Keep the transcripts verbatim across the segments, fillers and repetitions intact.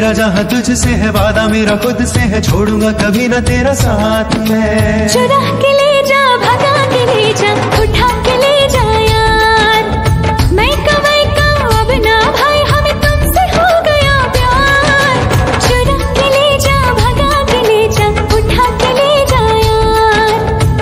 मेरा जहाँ तुझसे है वादा, मेरा खुद से है, छोड़ूंगा कभी ना तेरा साथ मैं। चुरा के ले जा, भगा के ले जा, उठा के ले जा यार, मैं कमाई का अब ना भाई, हमें तुमसे हो गया प्यार। चुरा के ले जा, भगा के ले जा, उठा के ले जा यार।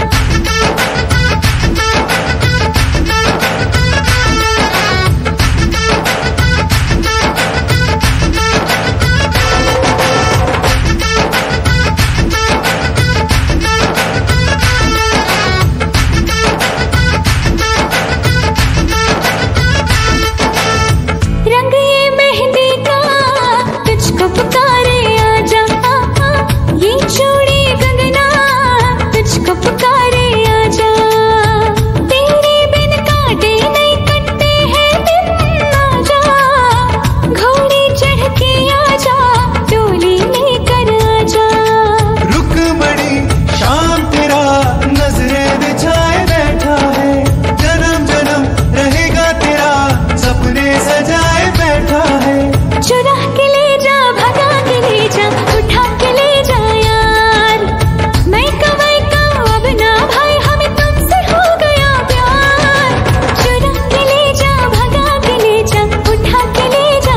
रंग ये मेहंदी का तुझको पुकारे आजा, ये चूड़ी कंगना तुझको पुकारे आजा। तेरे बिन काटे नहीं कटते हैं दिन, आजा घोड़ी चढ़ के आजा, डोली लेकर आजा। रुक बड़ी शाम तेरा नजरें बिछाए बैठा है, जन्म जन्म रहेगा तेरा सपने सजाए बैठा है। चुरा के ले जा, भगा के ले जा, उठा के ले जा यार, मैं कमाई का अब ना भाई, हमें तुमसे हो गया प्यार। चुरा के ले जा, भगा के ले जा, उठा के ले जा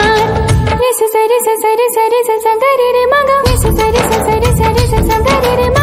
यार। रे सा रे सा रे सा रे सा सा गा रे रे मा गा, रे सा रे सा रे सा रे सा सा गा रे रे